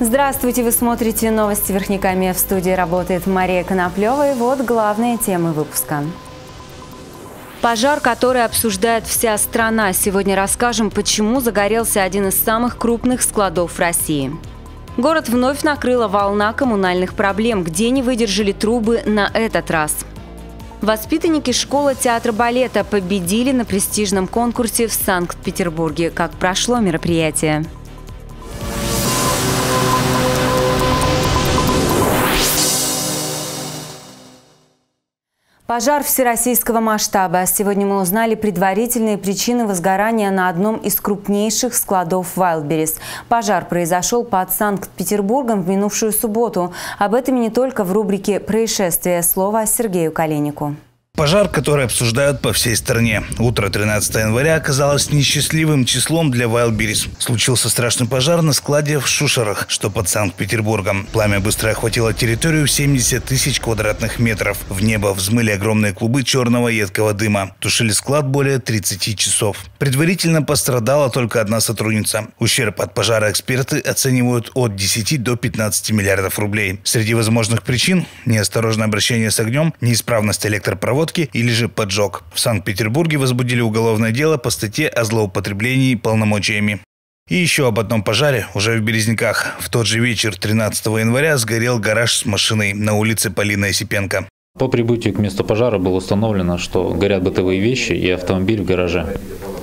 Здравствуйте, вы смотрите новости Верхнекамья. В студии работает Мария Коноплева. И вот главные темы выпуска. Пожар, который обсуждает вся страна. Сегодня расскажем, почему загорелся один из самых крупных складов России. Город вновь накрыла волна коммунальных проблем. Где не выдержали трубы на этот раз? Воспитанники школы театра-балета победили на престижном конкурсе в Санкт-Петербурге. Как прошло мероприятие? Пожар всероссийского масштаба. Сегодня мы узнали предварительные причины возгорания на одном из крупнейших складов Wildberries. Пожар произошел под Санкт-Петербургом в минувшую субботу. Об этом и не только в рубрике «Происшествие». Слово Сергею Каленику. Пожар, который обсуждают по всей стране. Утро 13 января оказалось несчастливым числом для Wildberries. Случился страшный пожар на складе в Шушерах, что под Санкт-Петербургом. Пламя быстро охватило территорию в 70 тысяч квадратных метров. В небо взмыли огромные клубы черного едкого дыма. Тушили склад более 30 часов. Предварительно пострадала только одна сотрудница. Ущерб от пожара эксперты оценивают от 10 до 15 миллиардов рублей. Среди возможных причин – неосторожное обращение с огнем, неисправность электропроводки или же поджог. В Санкт-Петербурге возбудили уголовное дело по статье о злоупотреблении полномочиями. И еще об одном пожаре уже в Березниках. В тот же вечер 13 января сгорел гараж с машиной на улице Полины Осипенко. По прибытию к месту пожара было установлено, что горят бытовые вещи и автомобиль в гараже.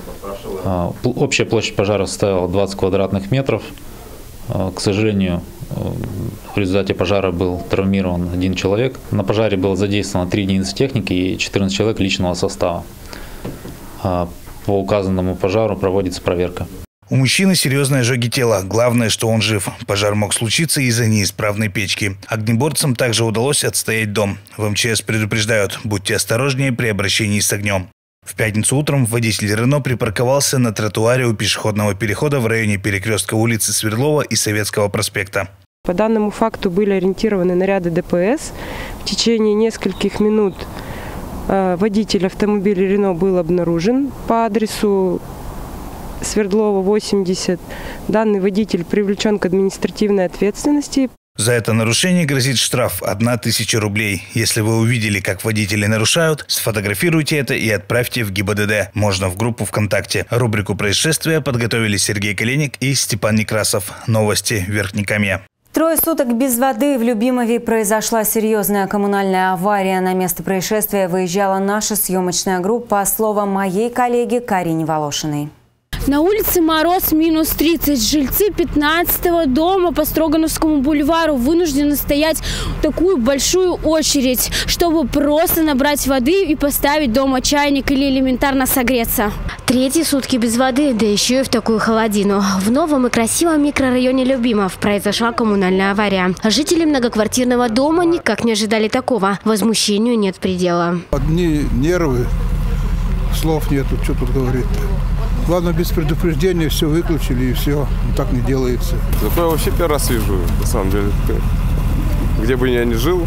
Общая площадь пожара составила 20 квадратных метров. К сожалению, в результате пожара был травмирован один человек. На пожаре было задействовано 3 единицы техники и 14 человек личного состава. По указанному пожару проводится проверка. У мужчины серьезные ожоги тела. Главное, что он жив. Пожар мог случиться из-за неисправной печки. Огнеборцам также удалось отстоять дом. В МЧС предупреждают, будьте осторожнее при обращении с огнем. В пятницу утром водитель Рено припарковался на тротуаре у пешеходного перехода в районе перекрестка улицы Свердлова и Советского проспекта. По данному факту были ориентированы наряды ДПС. В течение нескольких минут водитель автомобиля Рено был обнаружен по адресу Свердлова, 80. Данный водитель привлечен к административной ответственности. За это нарушение грозит штраф 1000 рублей. Если вы увидели, как водители нарушают, сфотографируйте это и отправьте в ГИБДД. Можно в группу ВКонтакте. Рубрику «Происшествия» подготовили Сергей Каленик и Степан Некрасов. Новости Верхнекамья. 3 суток без воды в Любимове произошла серьезная коммунальная авария. На место происшествия выезжала наша съемочная группа. Слово моей коллеги Карине Волошиной. На улице мороз минус 30. Жильцы 15-го дома по Строгановскому бульвару вынуждены стоять в такую большую очередь, чтобы просто набрать воды и поставить дома чайник или элементарно согреться. 3 сутки без воды, да еще и в такую холодину. В новом и красивом микрорайоне Любимов произошла коммунальная авария. Жители многоквартирного дома никак не ожидали такого. Возмущению нет предела. Одни нервы, слов нету, что тут говорить-то. Главное, без предупреждения все выключили и все. Так не делается. Зато я вообще первый раз вижу, на самом деле. Где бы я ни жил,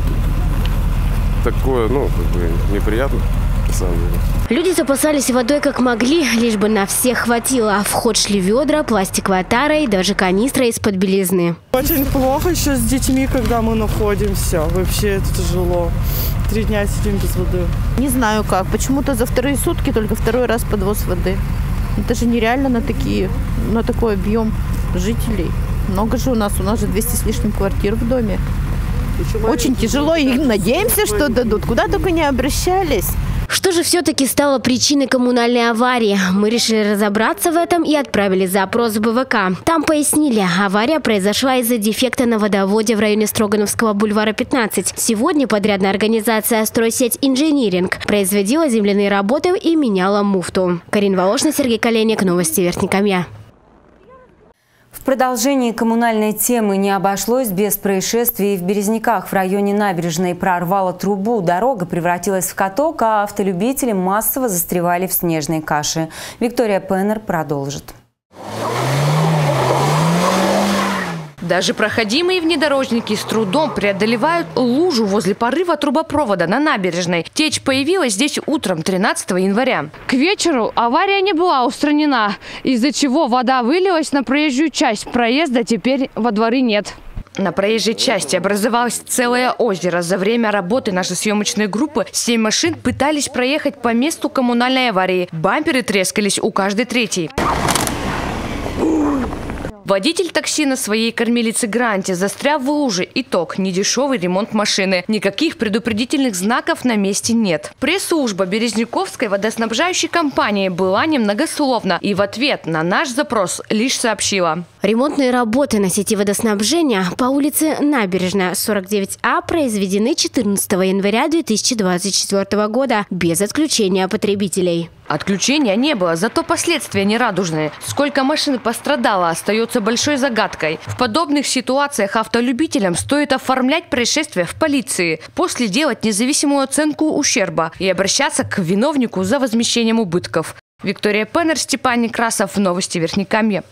такое, неприятно, на самом деле. Люди запасались водой как могли, лишь бы на всех хватило. В ход шли ведра, пластиковая тара и даже канистра из-под белизны. Очень плохо еще с детьми, когда мы находимся. Вообще это тяжело. 3 дня сидим без воды. Не знаю как. Почему-то за 2 сутки только 2-й раз подвоз воды. Это же нереально на такой объем жителей. Много же у нас же 200 с лишним квартир в доме. Очень тяжело и надеемся, что дадут. Куда только не обращались. Что же все-таки стало причиной коммунальной аварии? Мы решили разобраться в этом и отправили запрос в БВК. Там пояснили, авария произошла из-за дефекта на водоводе в районе Строгановского бульвара 15. Сегодня подрядная организация «Стройсеть Инжиниринг» производила земляные работы и меняла муфту. Карина Волошина, Сергей Каленик, новости Верхнекамья. В продолжении коммунальной темы не обошлось без происшествий. В Березниках в районе набережной прорвало трубу. Дорога превратилась в каток, а автолюбители массово застревали в снежной каше. Виктория Пеннер продолжит. Даже проходимые внедорожники с трудом преодолевают лужу возле порыва трубопровода на набережной. Течь появилась здесь утром 13 января. К вечеру авария не была устранена, из-за чего вода вылилась на проезжую часть. Проезда теперь во дворы нет. На проезжей части образовалось целое озеро. За время работы нашей съемочной группы 7 машин пытались проехать по месту коммунальной аварии. Бамперы трескались у каждой третьей. Водитель такси на своей кормилице Гранте застрял в луже. Итог – недешевый ремонт машины. Никаких предупредительных знаков на месте нет. Пресс-служба Березняковской водоснабжающей компании была немногословна и в ответ на наш запрос лишь сообщила: ремонтные работы на сети водоснабжения по улице Набережная, 49А произведены 14 января 2024 года без отключения потребителей. Отключения не было, зато последствия нерадужные. Сколько машин пострадало, остается большой загадкой. В подобных ситуациях автолюбителям стоит оформлять происшествие в полиции, после делать независимую оценку ущерба и обращаться к виновнику за возмещением убытков. Виктория Пеннер, Степан Некрасов, Новости Верхнекамья.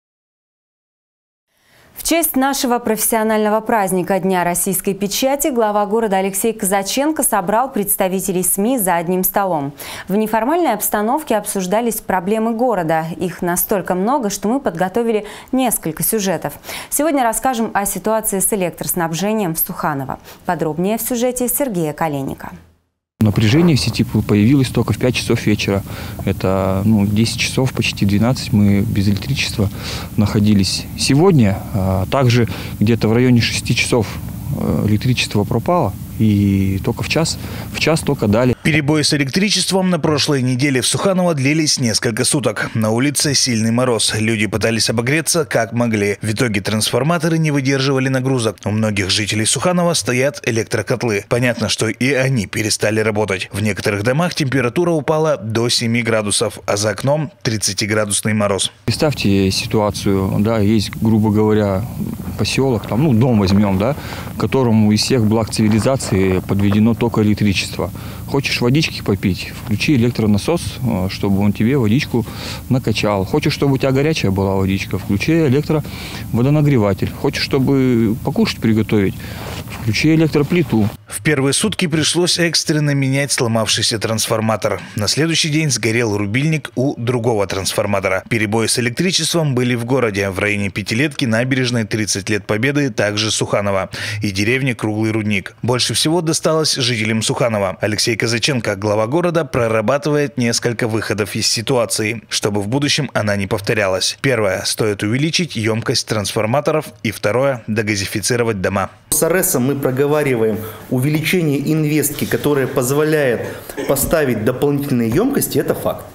В честь нашего профессионального праздника Дня российской печати глава города Алексей Казаченко собрал представителей СМИ за одним столом. В неформальной обстановке обсуждались проблемы города. Их настолько много, что мы подготовили несколько сюжетов. Сегодня расскажем о ситуации с электроснабжением в Суханово. Подробнее в сюжете Сергея Калиника. Напряжение в сети появилось только в 5 часов вечера. Это 10 часов, почти 12 мы без электричества находились. Сегодня также где-то в районе 6 часов электричество пропало. И только в час только дали. Перебои с электричеством на прошлой неделе в Суханово длились несколько суток. На улице сильный мороз. Люди пытались обогреться как могли. В итоге трансформаторы не выдерживали нагрузок. У многих жителей Суханова стоят электрокотлы. Понятно, что и они перестали работать. В некоторых домах температура упала до 7 градусов, а за окном 30-градусный мороз. Представьте ситуацию, есть, грубо говоря, поселок, дом возьмем, которому из всех благ цивилизации подведено только электричество. Хочешь водички попить, включи электронасос, чтобы он тебе водичку накачал. Хочешь, чтобы у тебя горячая была водичка, включи электроводонагреватель. Хочешь, чтобы покушать приготовить, включи электроплиту. В первые сутки пришлось экстренно менять сломавшийся трансформатор. На следующий день сгорел рубильник у другого трансформатора. Перебои с электричеством были в городе. В районе Пятилетки, Набережной, 30 лет Победы, также Суханово и деревне Круглый Рудник. Больше всего досталось жителям Суханова. Алексей Казаченко, глава города, прорабатывает несколько выходов из ситуации, чтобы в будущем она не повторялась. Первое – стоит увеличить емкость трансформаторов. И второе – дегазифицировать дома. С РСом мы проговариваем увеличение инвестки, которое позволяет поставить дополнительные емкости, это факт.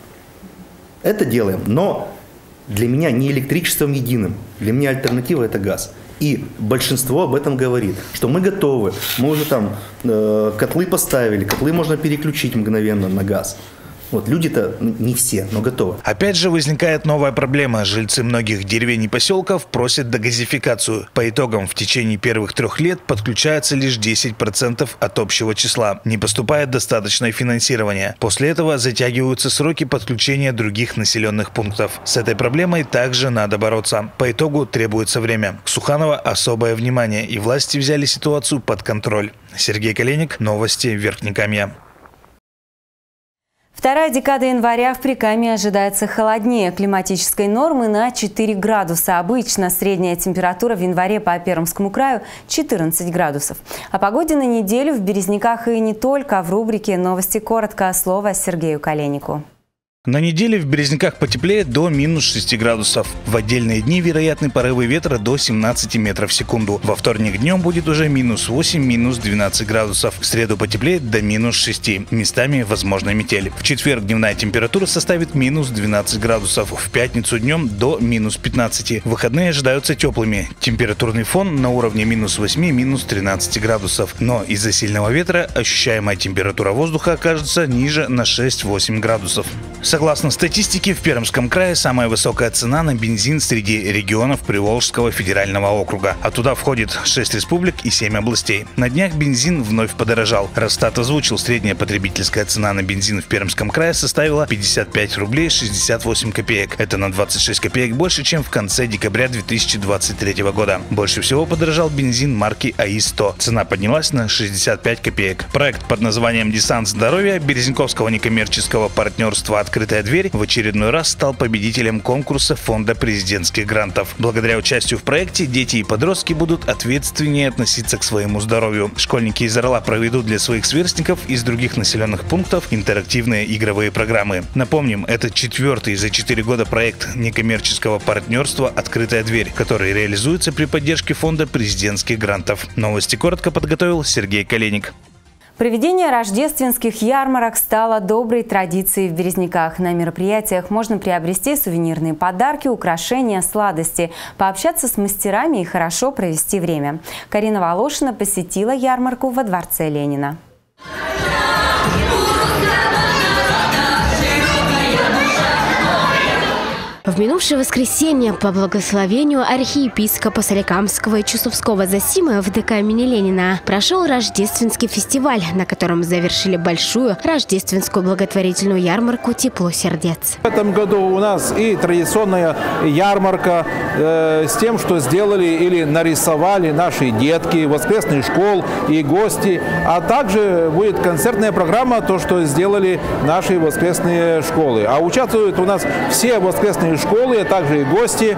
Это делаем, но для меня не электричеством единым, для меня альтернатива это газ. И большинство об этом говорит, что мы готовы, мы уже котлы поставили, котлы можно переключить мгновенно на газ. Люди-то не все, но готовы. Опять же возникает новая проблема. Жильцы многих деревень и поселков просят дегазификацию. По итогам, в течение первых 3 лет подключается лишь 10% от общего числа. Не поступает достаточное финансирование. После этого затягиваются сроки подключения других населенных пунктов. С этой проблемой также надо бороться. По итогу требуется время. К Суханово особое внимание, и власти взяли ситуацию под контроль. Сергей Калиник, Новости Верхнекамья. Вторая декада января в Прикамье ожидается холоднее климатической нормы на 4 градуса. Обычно средняя температура в январе по Пермскому краю 14 градусов. О погоде на неделю в Березняках и не только. В рубрике «Новости коротко» слово Сергею Каленику. На неделе в Березняках потеплеет до минус 6 градусов. В отдельные дни вероятны порывы ветра до 17 метров в секунду. Во вторник днем будет уже минус 8, минус 12 градусов. В среду потеплеет до минус 6. Местами возможна метель. В четверг дневная температура составит минус 12 градусов. В пятницу днем до минус 15. Выходные ожидаются теплыми. Температурный фон на уровне минус 8, минус 13 градусов. Но из-за сильного ветра ощущаемая температура воздуха окажется ниже на 6-8 градусов. Согласно статистике, в Пермском крае самая высокая цена на бензин среди регионов Приволжского федерального округа. А туда входит 6 республик и 7 областей. На днях бензин вновь подорожал. Росстат озвучил, средняя потребительская цена на бензин в Пермском крае составила 55 рублей 68 копеек. Это на 26 копеек больше, чем в конце декабря 2023 года. Больше всего подорожал бензин марки АИ-100. Цена поднялась на 65 копеек. Проект под названием «Десант здоровья» Березняковского некоммерческого партнерства «Открытый «Открытая дверь» в очередной раз стал победителем конкурса Фонда президентских грантов. Благодаря участию в проекте дети и подростки будут ответственнее относиться к своему здоровью. Школьники из Орла проведут для своих сверстников из других населенных пунктов интерактивные игровые программы. Напомним, это 4-й за 4 года проект некоммерческого партнерства «Открытая дверь», который реализуется при поддержке Фонда президентских грантов. Новости коротко подготовил Сергей Калиник. Проведение рождественских ярмарок стало доброй традицией в Березниках. На мероприятиях можно приобрести сувенирные подарки, украшения, сладости, пообщаться с мастерами и хорошо провести время. Карина Волошина посетила ярмарку во дворце Ленина. В минувшее воскресенье по благословению архиепископа Соликамского и Чусовского Зосимы в ДК имени Ленина прошел рождественский фестиваль, на котором завершили большую рождественскую благотворительную ярмарку «Тепло сердец». В этом году у нас и традиционная ярмарка с тем, что сделали или нарисовали наши детки, воскресных школ и гости, а также будет концертная программа, то, что сделали наши воскресные школы. А участвуют у нас все воскресные школы, а также и гости.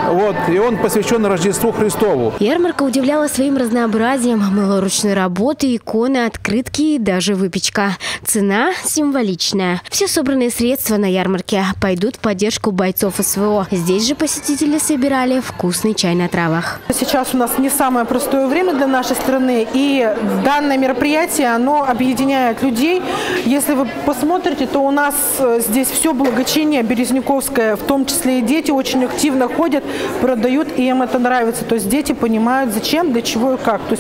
И он посвящен Рождеству Христову. Ярмарка удивляла своим разнообразием. Мыло ручной работы, иконы, открытки и даже выпечка. Цена символичная. Все собранные средства на ярмарке пойдут в поддержку бойцов СВО. Здесь же посетители собирали вкусный чай на травах. Сейчас у нас не самое простое время для нашей страны. И данное мероприятие, оно объединяет людей. Если вы посмотрите, то у нас здесь все благочиние березняковское, в том числе и дети очень активно ходят, продают, и им это нравится. То есть дети понимают, зачем, для чего и как. То есть,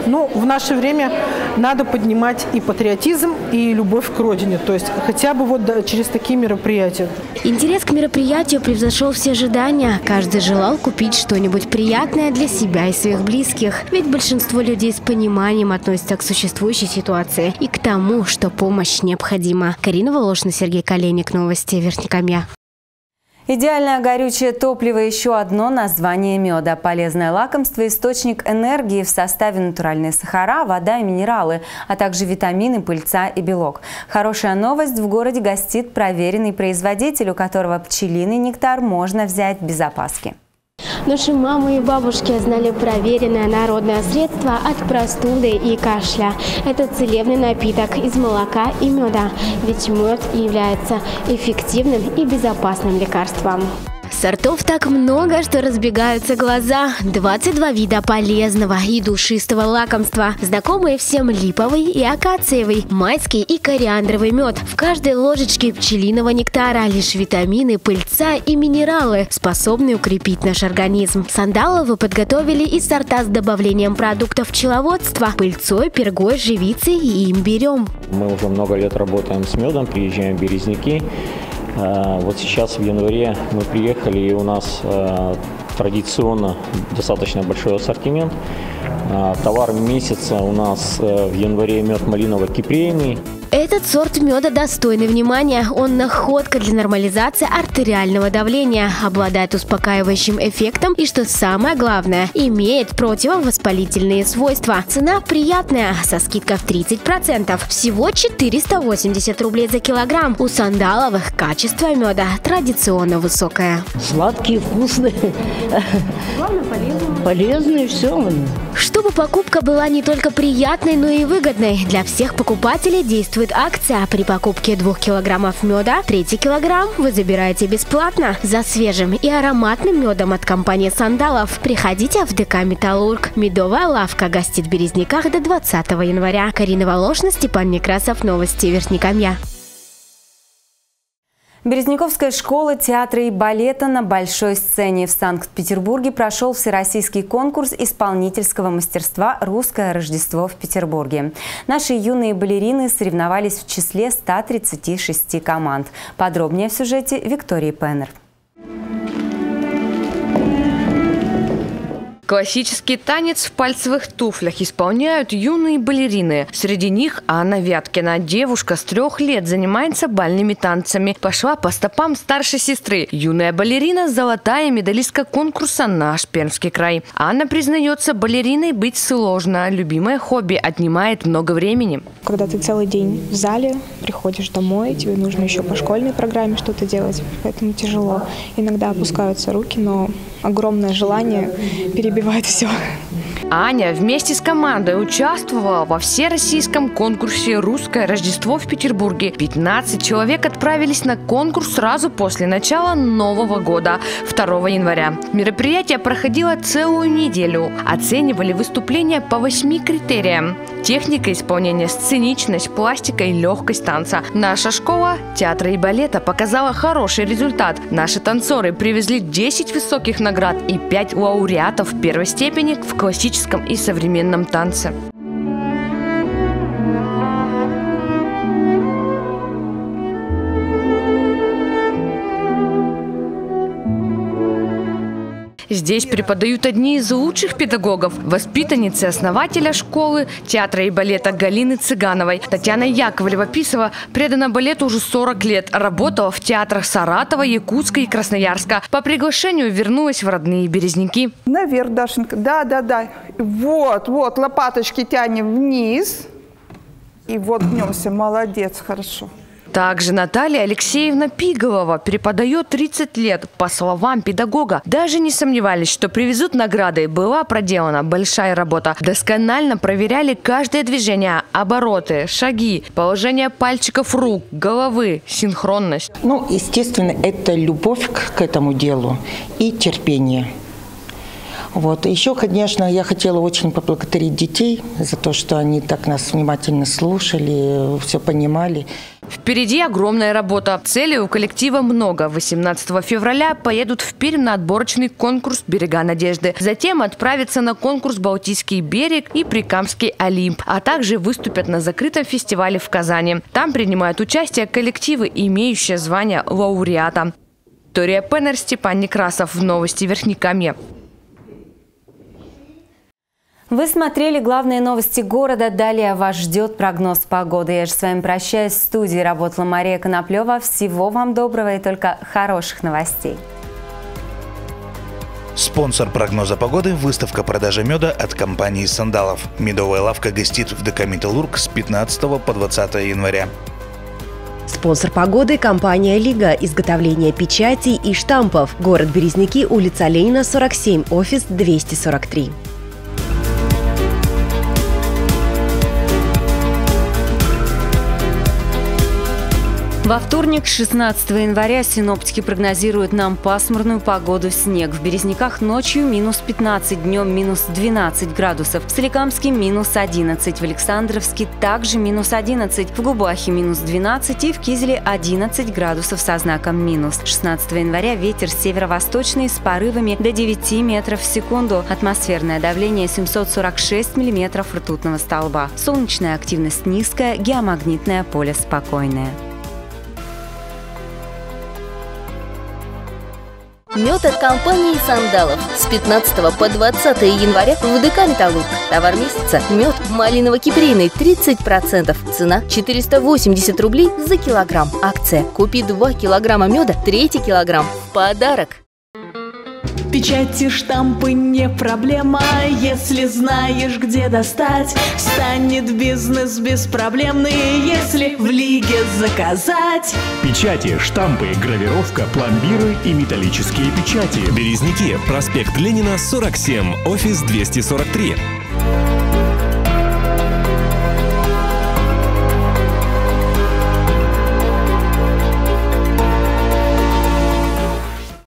в наше время надо поднимать и патриотизм, и любовь к родине. То есть хотя бы через такие мероприятия. Интерес к мероприятию превзошел все ожидания. Каждый желал купить что-нибудь приятное для себя и своих близких. Ведь большинство людей с пониманием относятся к существующей ситуации и к тому, что помощь необходима. Карина Волошина, Сергей Калиник. Новости Верхнекамья. Идеальное горючее топливо – еще одно название меда. Полезное лакомство – источник энергии в составе натуральные сахара, вода и минералы, а также витамины, пыльца и белок. Хорошая новость – в городе гостит проверенный производитель, у которого пчелиный нектар можно взять без опаски. Наши мамы и бабушки знали проверенное народное средство от простуды и кашля. Это целебный напиток из молока и меда, ведь мед является эффективным и безопасным лекарством. Сортов так много, что разбегаются глаза. 22 вида полезного и душистого лакомства. Знакомые всем липовый и акациевый, майский и кориандровый мед. В каждой ложечке пчелиного нектара лишь витамины, пыльца и минералы, способные укрепить наш организм. Сандаловы подготовили и сорта с добавлением продуктов пчеловодства – пыльцой, пергой, живицей и имбирем. Мы уже много лет работаем с медом, приезжаем в Березники. Вот сейчас в январе мы приехали, и у нас традиционно достаточно большой ассортимент. Товар месяца у нас в январе мед малиново-кипрейный. Этот сорт меда достойный внимания. Он находка для нормализации артериального давления, обладает успокаивающим эффектом и, что самое главное, имеет противовоспалительные свойства. Цена приятная, со скидкой в 30%. Всего 480 рублей за килограмм. У Сандаловых качество меда традиционно высокое. Сладкие, вкусные. Главное, полезные. Полезные, все. Чтобы покупка была не только приятной, но и выгодной, для всех покупателей действует акция. При покупке 2 килограммов меда 3-й килограмм вы забираете бесплатно. За свежим и ароматным медом от компании «Сандалов» приходите в ДК «Металлург». Медовая лавка гостит в Березниках до 20 января. Карина Волошина, Степан Некрасов. Новости Верхнекамья. Березняковская школа театра и балета на большой сцене. В Санкт-Петербурге прошел всероссийский конкурс исполнительского мастерства «Русское Рождество в Петербурге». Наши юные балерины соревновались в числе 136 команд. Подробнее в сюжете Виктории Пеннер. Классический танец в пальцевых туфлях исполняют юные балерины. Среди них Анна Вяткина. Девушка с 3 лет занимается бальными танцами. Пошла по стопам старшей сестры. Юная балерина – золотая медалистка конкурса «Наш Пермский край». Анна признается, балериной быть сложно. Любимое хобби отнимает много времени. Когда ты целый день в зале, приходишь домой, тебе нужно еще по школьной программе что-то делать, поэтому тяжело. Иногда опускаются руки, но огромное желание перебивает все. Аня вместе с командой участвовала во всероссийском конкурсе «Русское Рождество» в Петербурге. 15 человек отправились на конкурс сразу после начала Нового года, 2 января. Мероприятие проходило целую неделю. Оценивали выступления по 8 критериям. Техника исполнения, сценичность, пластика и легкость танца. Наша школа театра и балета показала хороший результат. Наши танцоры привезли 10 высоких наград и 5 лауреатов первой степени в классическом и современном танце. Здесь преподают одни из лучших педагогов. Воспитанницы основателя школы театра и балета Галины Цыгановой. Татьяна Яковлева-Писова предана балету уже 40 лет. Работала в театрах Саратова, Якутска и Красноярска. По приглашению вернулась в родные Березники. Наверх, Дашенька. Да. Вот, лопаточки тянем вниз. И вот гнемся. Молодец, хорошо. Также Наталья Алексеевна Пиголова преподает 30 лет. По словам педагога, даже не сомневались, что привезут награды. Была проделана большая работа. Досконально проверяли каждое движение, обороты, шаги, положение пальчиков рук, головы, синхронность. Естественно, это любовь к этому делу и терпение. Еще, конечно, я хотела очень поблагодарить детей за то, что они так нас внимательно слушали, все понимали. Впереди огромная работа. Целей у коллектива много. 18 февраля поедут в Пермь на отборочный конкурс «Берега надежды». Затем отправятся на конкурс «Балтийский берег» и «Прикамский Олимп», а также выступят на закрытом фестивале в Казани. Там принимают участие коллективы, имеющие звание лауреата. Виктория Пеннер, Степан Некрасов. Новости Верхнекамья. Вы смотрели главные новости города. Далее вас ждет прогноз погоды. Я же с вами прощаюсь. В студии работала Мария Коноплева. Всего вам доброго и только хороших новостей. Спонсор прогноза погоды – выставка продажи меда от компании «Сандалов». Медовая лавка гостит в ДК «Металлург» с 15 по 20 января. Спонсор погоды – компания «Лига». Изготовление печатей и штампов. Город Березники, улица Ленина, 47, офис 243. Во вторник, 16 января, синоптики прогнозируют нам пасмурную погоду, снег. В Березниках ночью минус 15, днем минус 12 градусов. В Соликамске минус 11, в Александровске также минус 11, в Губахе минус 12 и в Кизеле 11 градусов со знаком минус. 16 января ветер северо-восточный с порывами до 9 метров в секунду. Атмосферное давление 746 миллиметров ртутного столба. Солнечная активность низкая, геомагнитное поле спокойное. Мед от компании «Сандалов». С 15 по 20 января в ДК «Металлург». Товар месяца – мед малиново-киприйный 30%. Цена – 480 рублей за килограмм. Акция «Купи 2 килограмма меда, 3-й килограмм в подарок». Печати, штампы не проблема, если знаешь, где достать. Станет бизнес беспроблемный, если в Лиге заказать. Печати, штампы, гравировка, пломбиры и металлические печати. Березники, проспект Ленина, 47, офис 243.